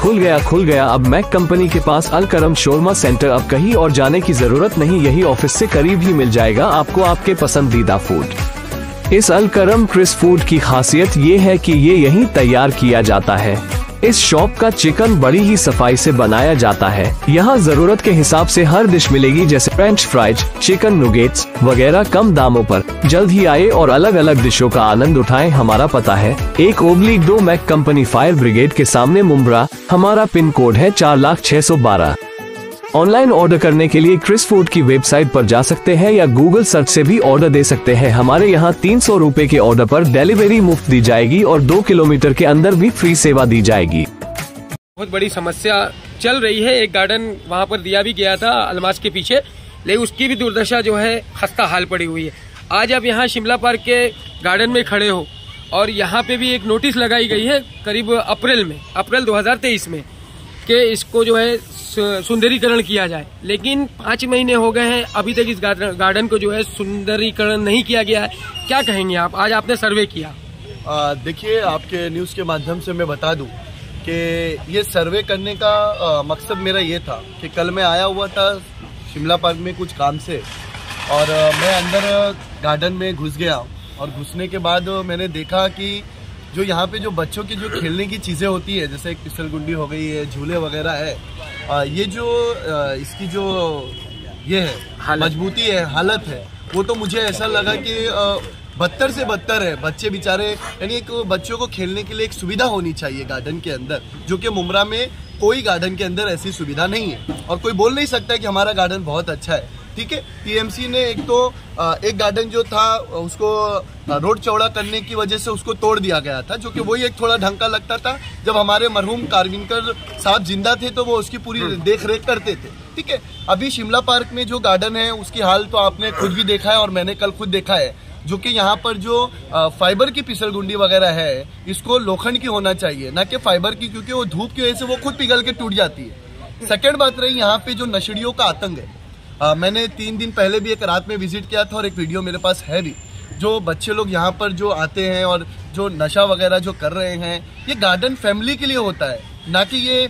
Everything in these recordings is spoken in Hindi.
खुल गया। अब मैक कंपनी के पास अल करम शोरमा सेंटर। अब कहीं और जाने की जरूरत नहीं, यही ऑफिस से करीब ही मिल जाएगा आपको आपके पसंदीदा फूड। इस अल करम क्रिस्प फूड की खासियत ये है कि ये यहीं तैयार किया जाता है। इस शॉप का चिकन बड़ी ही सफाई से बनाया जाता है। यहाँ जरूरत के हिसाब से हर डिश मिलेगी, जैसे फ्रेंच फ्राइज, चिकन नुगेट्स वगैरह कम दामों पर। जल्द ही आए और अलग अलग डिशों का आनंद उठाएं। हमारा पता है 1/2 मैक कंपनी फायर ब्रिगेड के सामने मुंब्रा। हमारा पिन कोड है 4,06,12। ऑनलाइन ऑर्डर करने के लिए क्रिस्प फूड की वेबसाइट पर जा सकते हैं या गूगल सर्च से भी ऑर्डर दे सकते हैं। हमारे यहाँ 300 रुपए के ऑर्डर पर डिलीवरी मुफ्त दी जाएगी और 2 किलोमीटर के अंदर भी फ्री सेवा दी जाएगी। बहुत बड़ी समस्या चल रही है। एक गार्डन वहाँ पर दिया भी गया था अलमास के पीछे, लेकिन उसकी भी दुर्दशा जो है खस्ता हाल पड़ी हुई है। आज आप यहाँ शिमला पार्क के गार्डन में खड़े हो और यहाँ पे भी एक नोटिस लगाई गई है करीब अप्रैल 2023 में कि इसको जो है सुंदरीकरण किया जाए, लेकिन 5 महीने हो गए हैं, अभी तक इस गार्डन को जो है सुंदरीकरण नहीं किया गया है। क्या कहेंगे आप? आज आपने सर्वे किया। देखिए, आपके न्यूज़ के माध्यम से मैं बता दूं कि ये सर्वे करने का मकसद मेरा ये था कि कल मैं आया हुआ था शिमला पार्क में कुछ काम से और मैं अंदर गार्डन में घुस गया और घुसने के बाद मैंने देखा कि जो यहाँ पे जो बच्चों की जो खेलने की चीज़ें होती है, जैसे एक फिसलगुंडी हो गई है, झूले वगैरह है, ये जो इसकी जो ये है मजबूती है, हालत है, वो तो मुझे ऐसा लगा कि बदतर से बदतर है। बच्चे बेचारे, यानी एक बच्चों को खेलने के लिए एक सुविधा होनी चाहिए गार्डन के अंदर, जो कि मुंब्रा में कोई गार्डन के अंदर ऐसी सुविधा नहीं है। और कोई बोल नहीं सकता कि हमारा गार्डन बहुत अच्छा है। ठीक है, टीएमसी ने एक गार्डन जो था उसको रोड चौड़ा करने की वजह से उसको तोड़ दिया गया था, जो कि वही एक थोड़ा ढंग का लगता था। जब हमारे मरहूम कारविनकर साहब जिंदा थे तो वो उसकी पूरी देख रेख करते थे। ठीक है, अभी शिमला पार्क में जो गार्डन है उसकी हाल तो आपने खुद भी देखा है और मैंने कल खुद देखा है, जो कि यहाँ पर जो फाइबर की फिसलगुंडी वगैरह है, इसको लोखंड की होना चाहिए, ना कि फाइबर की, क्योंकि वो धूप की वजह से वो खुद पिघल के टूट जाती है। सेकेंड बात रही यहाँ पे जो नशेड़ियों का आतंक है। मैंने 3 दिन पहले भी एक रात में विजिट किया था और एक वीडियो मेरे पास है भी। जो बच्चे लोग यहाँ पर जो आते हैं और जो नशा वगैरह जो कर रहे हैं, ये गार्डन फैमिली के लिए होता है, ना कि ये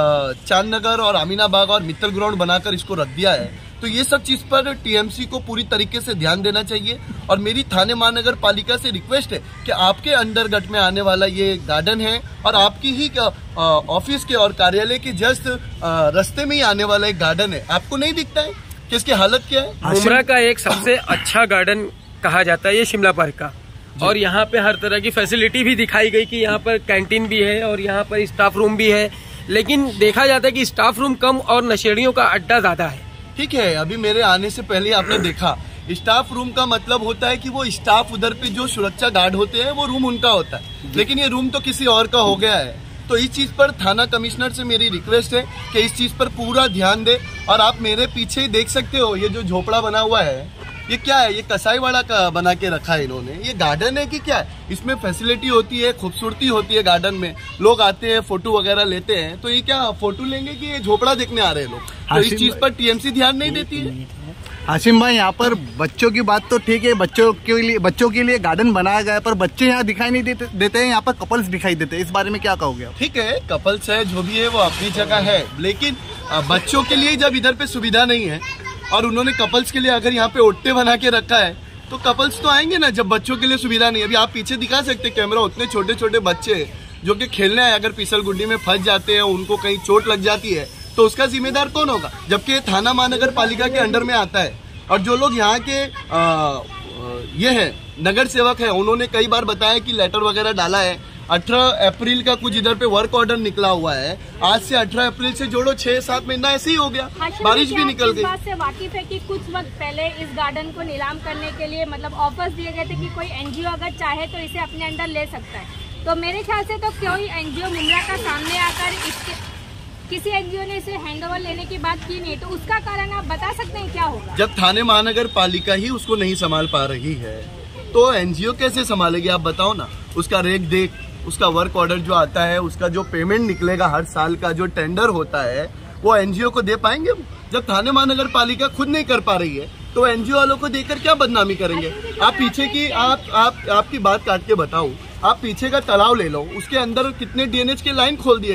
चांदनगर और अमीनाबाग और मित्तल ग्राउंड बनाकर इसको रख दिया है। तो ये सब चीज़ पर टीएमसी को पूरी तरीके से ध्यान देना चाहिए। और मेरी थाने महानगर पालिका से रिक्वेस्ट है कि आपके अंडरगट में आने वाला ये गार्डन है और आपकी ही ऑफिस के और कार्यालय के जस्ट रास्ते में ही आने वाला एक गार्डन है, आपको नहीं दिखता है कि इसकी हालत क्या है? मुंब्रा का एक सबसे अच्छा गार्डन कहा जाता है ये शिमला पार्क का, और यहाँ पे हर तरह की फैसिलिटी भी दिखाई गई कि यहाँ पर कैंटीन भी है और यहाँ पर स्टाफ रूम भी है, लेकिन देखा जाता है कि स्टाफ रूम कम और नशेड़ियों का अड्डा ज्यादा है। ठीक है, अभी मेरे आने से पहले आपने देखा, स्टाफ रूम का मतलब होता है कि वो स्टाफ उधर पे जो सुरक्षा गार्ड होते हैं वो रूम उनका होता है, लेकिन ये रूम तो किसी और का हो गया है। तो इस चीज पर थाना कमिश्नर से मेरी रिक्वेस्ट है कि इस चीज पर पूरा ध्यान दे। और आप मेरे पीछे ही देख सकते हो, ये जो झोपड़ा बना हुआ है, ये क्या है? ये कसाईवाड़ा का बना के रखा है इन्होंने। ये गार्डन है कि क्या है? इसमें फैसिलिटी होती है, खूबसूरती होती है गार्डन में, लोग आते हैं फोटो वगैरह लेते हैं, तो ये क्या फोटो लेंगे कि ये झोपड़ा देखने आ रहे हैं लोग? तो इस चीज पर टीएमसी ध्यान नहीं देती है। हाशिम भाई, यहाँ पर बच्चों की बात तो ठीक है, बच्चों के लिए गार्डन बनाया गया है, पर बच्चे यहाँ दिखाई नहीं देते हैं, यहाँ पर कपल्स दिखाई देते हैं। इस बारे में क्या कहोगे? ठीक है, कपल्स है, जो भी है वो अपनी जगह है, लेकिन बच्चों के लिए जब इधर पे सुविधा नहीं है और उन्होंने कपल्स के लिए अगर यहाँ पे ओट्टे बना के रखा है, तो कपल्स तो आएंगे ना, जब बच्चों के लिए सुविधा नहीं है। अभी आप पीछे दिखा सकते कैमरा, उतने छोटे छोटे बच्चे जो कि खेलने आए, अगर फिसलगुंडी में फंस जाते हैं, उनको कहीं चोट लग जाती है, तो उसका जिम्मेदार कौन होगा? जबकि ये थाना महानगर पालिका के अंडर में आता है। और जो लोग यहाँ के ये है नगर सेवक है, उन्होंने कई बार बताया कि लेटर वगैरह डाला है। 18 अप्रैल का कुछ इधर पे वर्क ऑर्डर निकला हुआ है, आज से 18 अप्रैल से जोड़ो 6-7 महीना ऐसे ही हो गया, बारिश भी निकल गई। इस बात से वाकिफ है कि कुछ वक्त पहले इस गार्डन को नीलाम करने के लिए मतलब ऑफर्स दिए गए थे कि कोई एनजीओ अगर चाहे तो इसे अपने अंडर ले सकता है। तो मेरे ख्याल से तो कोई एनजीओ मुंब्रा का सामने आकर किसी एनजीओ ने इसे हैंडओवर लेने की बात की नहीं, तो उसका कारण आप बता सकते हैं क्या होगा? जब थाने महानगर पालिका ही उसको नहीं संभाल पा रही है तो एनजीओ कैसे संभालेगी? आप बताओ ना। उसका रेख देख, उसका वर्क ऑर्डर जो आता है, उसका जो पेमेंट निकलेगा हर साल का जो टेंडर होता है, वो एनजीओ को दे पाएंगे? जब थाने महानगर पालिका खुद नहीं कर पा रही है तो एनजीओ वालों को देकर क्या बदनामी करेंगे? आप पीछे की आपकी बात काट के बताओ, आप पीछे का तालाब ले लो, उसके अंदर कितने ड्रेनेज के लाइन खोल दिए गए हैं।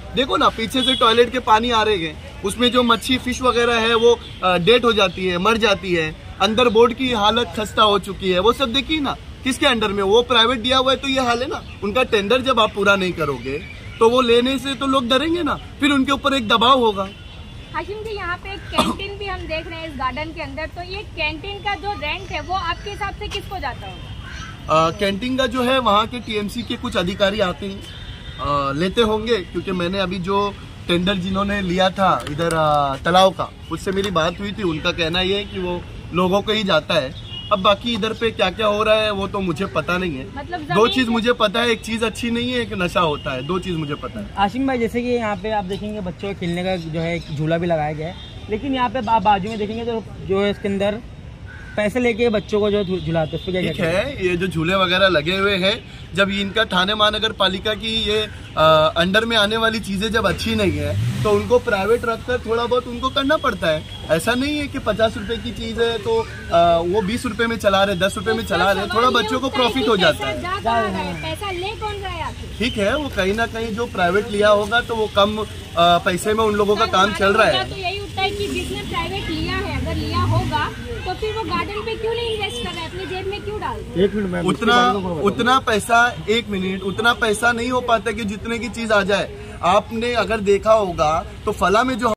देखो ना, पीछे से टॉयलेट के पानी आ रहे हैं, उसमें जो मच्छी फिश वगैरह है वो डेड हो जाती है, मर जाती है। अंदर बोर्ड की हालत खस्ता हो चुकी है, वो सब देखिए ना। किसके अंडर में? वो प्राइवेट दिया हुआ है तो ये हाल है ना। उनका टेंडर जब आप पूरा नहीं करोगे तो वो लेने से तो लोग डरेंगे ना, फिर उनके ऊपर एक दबाव होगा। हाशिम जी, यहाँ पे एक कैंटीन भी हम देख रहे हैं इस गार्डन के अंदर, तो ये कैंटीन का जो रेंट है वो आपके हिसाब से किसको जाता होगा? कैंटीन का जो है वहाँ के टीएमसी के कुछ अधिकारी आते हैं, लेते होंगे, क्योंकि मैंने अभी जो टेंडर जिन्होंने लिया था इधर तालाब का, उससे मेरी बात हुई थी। उनका कहना ये है कि वो लोगों को ही जाता है। अब बाकी इधर पे क्या क्या हो रहा है वो तो मुझे पता नहीं है। मतलब दो चीज मुझे पता है, एक चीज अच्छी नहीं है, एक नशा होता है। 2 चीज मुझे पता है। आशिम भाई, जैसे कि यहाँ पे आप देखेंगे बच्चों के खेलने का जो है एक झूला भी लगाया गया है, लेकिन यहाँ पे आप बाजू में देखेंगे तो जो है इसके अंदर पैसे लेके बच्चों को जो झुलाते हैं, क्या ठीक है। ये जो झूले वगैरह लगे हुए हैं, जब इनका थाने महानगर पालिका की ये अंडर में आने वाली चीजें जब अच्छी नहीं है तो उनको प्राइवेट रखकर थोड़ा बहुत उनको करना पड़ता है। ऐसा नहीं है कि 50 रुपए की चीज है तो वो 20 रुपए में चला रहे, 10 रुपए में चला रहे, थोड़ा बच्चों को प्रॉफिट हो जाता है। पैसा ले कौन रहा है? ठीक है, वो कहीं ना कहीं जो प्राइवेट लिया होगा तो वो कम पैसे में उन लोगों का काम चल रहा है। तो यही उठता है कि जिसने प्राइवेट लिया है, अगर लिया होगा तो फिर वो गार्डन पे क्यों नहीं इन्वेस्ट कर रहा है, अपने जेब में क्यों डाल रहा है? 1 मिनट में उतना पैसा, 1 मिनट, उतना पैसा नहीं हो पाता कि जितने की चीज आ जाए। आपने अगर देखा होगा तो फला में जो